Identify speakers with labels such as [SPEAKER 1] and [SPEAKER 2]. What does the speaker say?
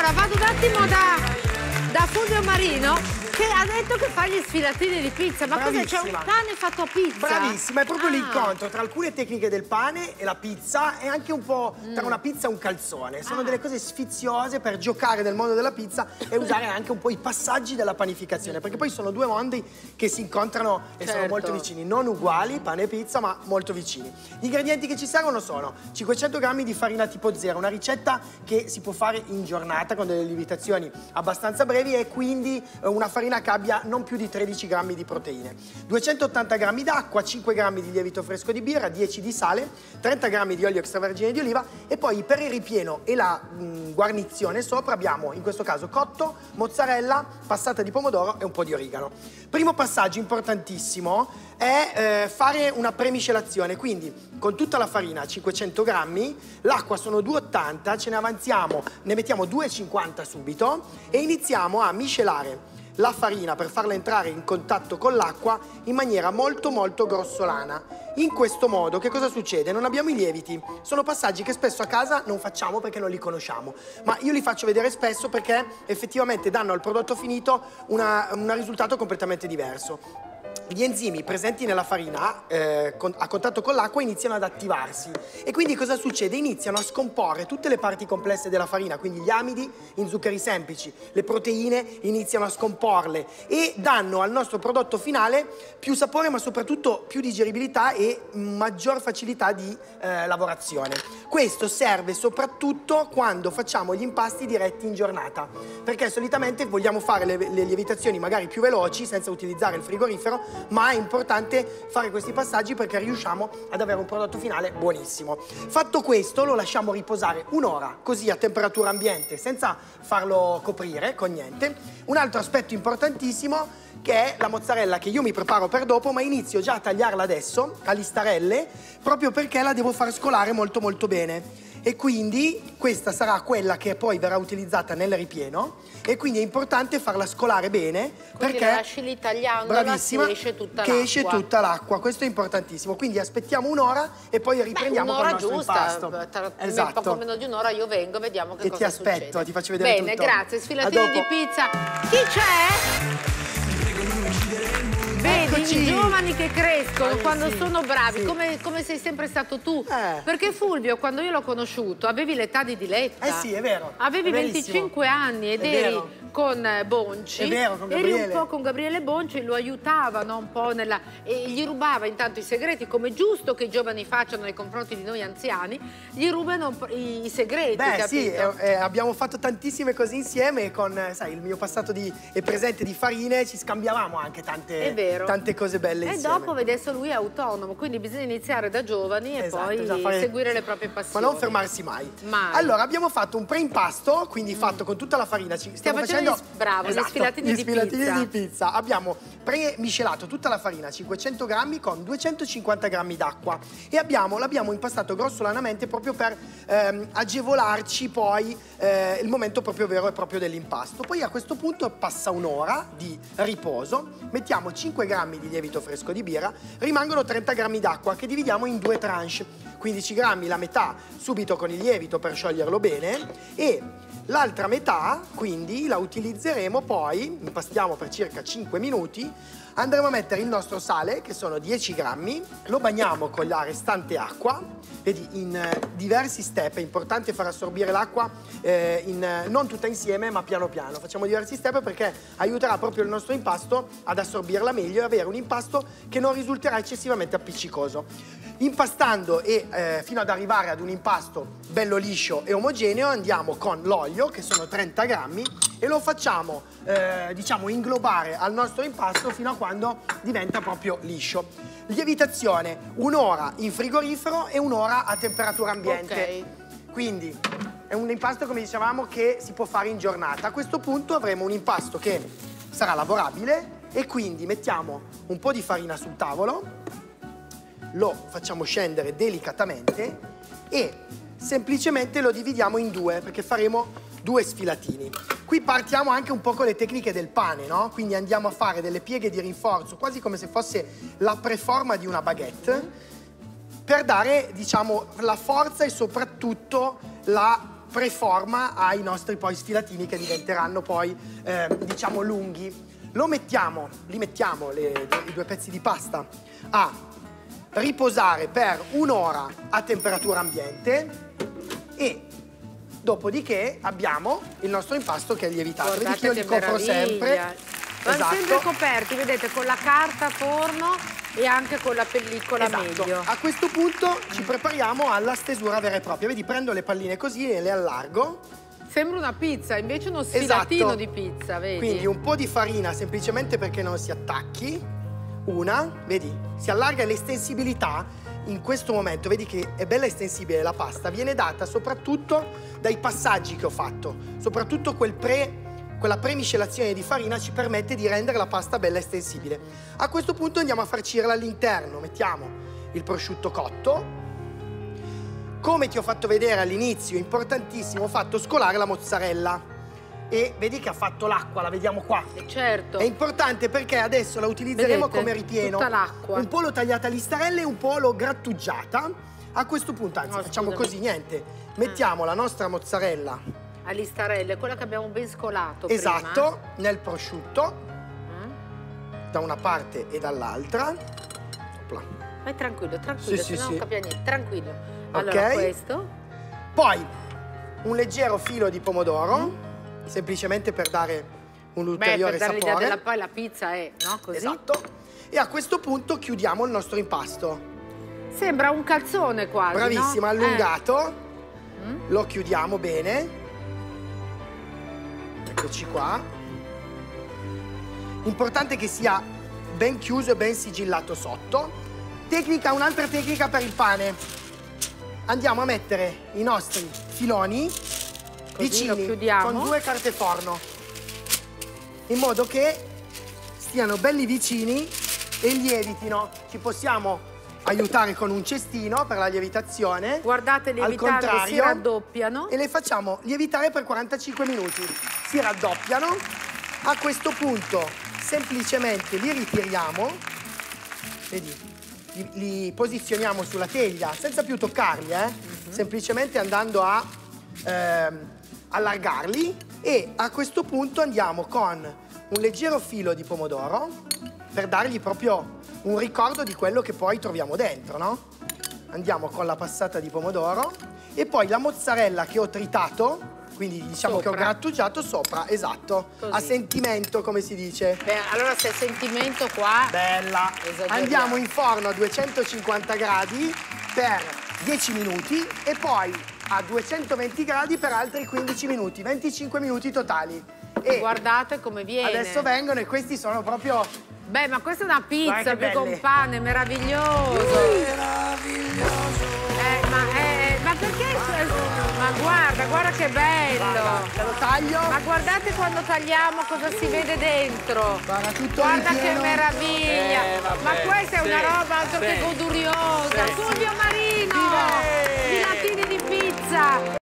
[SPEAKER 1] Allora, vado un attimo da Fulvio Marino, che ha detto che fa gli sfilatini di pizza. Ma cos'è? C'è un pane fatto a pizza?
[SPEAKER 2] Bravissima, è proprio l'incontro tra alcune tecniche del pane e la pizza e anche un po' tra una pizza e un calzone. Sono delle cose sfiziose per giocare nel mondo della pizza e usare anche un po' i passaggi della panificazione, perché poi sono due mondi che si incontrano e sono molto vicini, non uguali, pane e pizza, ma molto vicini. Gli ingredienti che ci servono sono 500 grammi di farina tipo 0, una ricetta che si può fare in giornata con delle lievitazioni abbastanza brevi e quindi una farina che abbia non più di 13 grammi di proteine, 280 grammi d'acqua, 5 grammi di lievito fresco di birra, 10 di sale, 30 grammi di olio extravergine di oliva e poi per il ripieno e la guarnizione sopra abbiamo in questo caso cotto, mozzarella, passata di pomodoro e un po' di origano. Primo passaggio importantissimo è fare una premiscelazione, quindi con tutta la farina 500 grammi, l'acqua sono 280, ce ne avanziamo, ne mettiamo 250 subito e iniziamo a miscelare la farina per farla entrare in contatto con l'acqua in maniera molto grossolana. In questo modo che cosa succede? Non abbiamo i lieviti, sono passaggi che spesso a casa non facciamo perché non li conosciamo, ma io li faccio vedere spesso perché effettivamente danno al prodotto finito un risultato completamente diverso. Gli enzimi presenti nella farina a contatto con l'acqua iniziano ad attivarsi e quindi cosa succede? Iniziano a scomporre tutte le parti complesse della farina, quindi gli amidi in zuccheri semplici, le proteine iniziano a scomporle e danno al nostro prodotto finale più sapore ma soprattutto più digeribilità e maggior facilità di lavorazione. Questo serve soprattutto quando facciamo gli impasti diretti in giornata, perché solitamente vogliamo fare le lievitazioni magari più veloci senza utilizzare il frigorifero, ma è importante fare questi passaggi perché riusciamo ad avere un prodotto finale buonissimo. Fatto questo lo lasciamo riposare un'ora, così a temperatura ambiente, senza farlo coprire con niente. Un altro aspetto importantissimo che è la mozzarella che io mi preparo per dopo, ma inizio già a tagliarla adesso a listarelle, proprio perché la devo far scolare molto bene. E quindi questa sarà quella che poi verrà utilizzata nel ripieno e quindi è importante farla scolare bene,
[SPEAKER 1] quindi
[SPEAKER 2] perché
[SPEAKER 1] la lasci lì tagliandola, esce tutta l'acqua.
[SPEAKER 2] Che esce tutta l'acqua, questo è importantissimo. Quindi aspettiamo un'ora e poi riprendiamo con il nostro impasto.
[SPEAKER 1] Esatto. Poco meno di un'ora io vengo, vediamo che cosa succede.
[SPEAKER 2] E ti aspetto, ti faccio vedere tutto.
[SPEAKER 1] Bene, grazie. Sfilatini di pizza. Chi c'è? Vedi, i giovani che crescono quando sono bravi, come sei sempre stato tu. Perché Fulvio, quando io l'ho conosciuto, avevi l'età di Diletta.
[SPEAKER 2] Sì, è vero.
[SPEAKER 1] Avevi 25 anni ed eri con Bonci.
[SPEAKER 2] È vero, con Gabriele.
[SPEAKER 1] Eri un po' con Gabriele Bonci, lo aiutavano un po' e gli rubava intanto i segreti, come è giusto che i giovani facciano nei confronti di noi anziani, gli rubano un po' i segreti, capito?
[SPEAKER 2] Sì, abbiamo fatto tantissime cose insieme con, sai, il mio passato e presente di farine, ci scambiavamo anche tante cose belle insieme.
[SPEAKER 1] E dopo adesso lui è autonomo, quindi bisogna iniziare da giovani e poi seguire le proprie passioni.
[SPEAKER 2] Ma non fermarsi mai. Allora, abbiamo fatto un pre-impasto, quindi fatto con tutta la farina. Stiamo facendo
[SPEAKER 1] gli sfilatini
[SPEAKER 2] di pizza. Abbiamo pre-miscelato tutta la farina, 500 grammi con 250 grammi d'acqua e l'abbiamo impastato grossolanamente proprio per agevolarci poi il momento proprio vero e proprio dell'impasto. Poi a questo punto passa un'ora di riposo, mettiamo 5 grammi di lievito fresco di birra, rimangono 30 grammi d'acqua che dividiamo in due tranche, 15 grammi la metà subito con il lievito per scioglierlo bene e l'altra metà quindi la utilizzeremo poi, impastiamo per circa 5 minuti, andremo a mettere il nostro sale che sono 10 grammi, lo bagniamo con la restante acqua, vedi in diversi step, è importante far assorbire l'acqua non tutta insieme ma piano piano, facciamo diversi step perché aiuterà proprio il nostro impasto ad assorbirla meglio e avere un impasto che non risulterà eccessivamente appiccicoso. Impastando fino ad arrivare ad un impasto bello liscio e omogeneo andiamo con l'olio che sono 30 grammi e lo facciamo diciamo inglobare al nostro impasto fino a quando diventa proprio liscio. Lievitazione un'ora in frigorifero e un'ora a temperatura ambiente. Quindi è un impasto, come dicevamo, che si può fare in giornata. A questo punto avremo un impasto che sarà lavorabile e quindi mettiamo un po' di farina sul tavolo, lo facciamo scendere delicatamente e semplicemente lo dividiamo in due perché faremo due sfilatini. Qui partiamo anche un po' con le tecniche del pane, no? Quindi andiamo a fare delle pieghe di rinforzo, quasi come se fosse la preforma di una baguette, per dare, diciamo, la forza e soprattutto la preforma ai nostri poi sfilatini che diventeranno poi, diciamo, lunghi. Li mettiamo i due pezzi di pasta a riposare per un'ora a temperatura ambiente e dopodiché abbiamo il nostro impasto che è lievitato.
[SPEAKER 1] Guardate,
[SPEAKER 2] vedi che io li copro sempre.
[SPEAKER 1] Vanno
[SPEAKER 2] Esatto.
[SPEAKER 1] sempre coperti, vedete, con la carta forno e anche con la pellicola meglio.
[SPEAKER 2] A questo punto ci prepariamo alla stesura vera e propria. Vedi, prendo le palline così e le allargo.
[SPEAKER 1] Sembra una pizza, invece uno sfilatino di pizza, vedi?
[SPEAKER 2] Quindi un po' di farina semplicemente perché non si attacchi. Una, vedi, si allarga e l'estensibilità in questo momento, vedi che è bella estensibile la pasta, viene data soprattutto dai passaggi che ho fatto. Soprattutto quella premiscelazione di farina ci permette di rendere la pasta bella estensibile. A questo punto andiamo a farcirla all'interno. Mettiamo il prosciutto cotto. Come ti ho fatto vedere all'inizio, importantissimo, ho fatto scolare la mozzarella. E vedi che ha fatto l'acqua, la vediamo qua.
[SPEAKER 1] Certo.
[SPEAKER 2] È importante perché adesso la utilizzeremo come ripieno.
[SPEAKER 1] Tutta l'acqua.
[SPEAKER 2] Un po' l'ho tagliata a listarelle e un po' l'ho grattugiata. A questo punto, anzi, facciamo così, niente. Mettiamo la nostra mozzarella
[SPEAKER 1] a listarelle, quella che abbiamo ben scolato
[SPEAKER 2] esatto, prima. Nel prosciutto. Da una parte e dall'altra.
[SPEAKER 1] Vai tranquillo, tranquillo, se no non capisce niente. Tranquillo. Allora, questo.
[SPEAKER 2] Poi un leggero filo di pomodoro. Semplicemente per dare un ulteriore sapore.
[SPEAKER 1] Per dare l'idea poi la pizza è, no? Così.
[SPEAKER 2] Esatto. E a questo punto chiudiamo il nostro impasto.
[SPEAKER 1] Sembra un calzone quasi,
[SPEAKER 2] bravissima,
[SPEAKER 1] no?
[SPEAKER 2] Allungato. Lo chiudiamo bene. Eccoci qua. Importante che sia ben chiuso e ben sigillato sotto. Un'altra tecnica per il pane. Andiamo a mettere i nostri filoni vicini con 2 carte forno, in modo che stiano belli vicini e lievitino. Ci possiamo aiutare con un cestino per la lievitazione.
[SPEAKER 1] Guardate, lievitando si raddoppiano.
[SPEAKER 2] E le facciamo lievitare per 45 minuti. Si raddoppiano. A questo punto semplicemente li ritiriamo. Vedi? Li posizioniamo sulla teglia senza più toccarli, semplicemente andando a allargarli, e a questo punto andiamo con un leggero filo di pomodoro per dargli proprio un ricordo di quello che poi troviamo dentro, no? Andiamo con la passata di pomodoro e poi la mozzarella che ho tritato, quindi diciamo che ho grattugiato sopra, esatto, così. A sentimento, come si dice.
[SPEAKER 1] Beh, allora se è sentimento qua...
[SPEAKER 2] Bella! Andiamo in forno a 250 gradi per 10 minuti e poi a 220 gradi per altri 15 minuti, 25 minuti totali.
[SPEAKER 1] E guardate come viene.
[SPEAKER 2] Adesso vengono e questi sono proprio...
[SPEAKER 1] Beh, ma questa è una pizza più con pane, meraviglioso.
[SPEAKER 2] Meraviglioso!
[SPEAKER 1] Ma perché? Ma guarda che bello!
[SPEAKER 2] Te lo taglio?
[SPEAKER 1] Ma guardate quando tagliamo cosa si vede dentro!
[SPEAKER 2] Guarda
[SPEAKER 1] che meraviglia! Ma questa è una roba altro che goduriosa! Fulvio Marino! Filatini di pizza!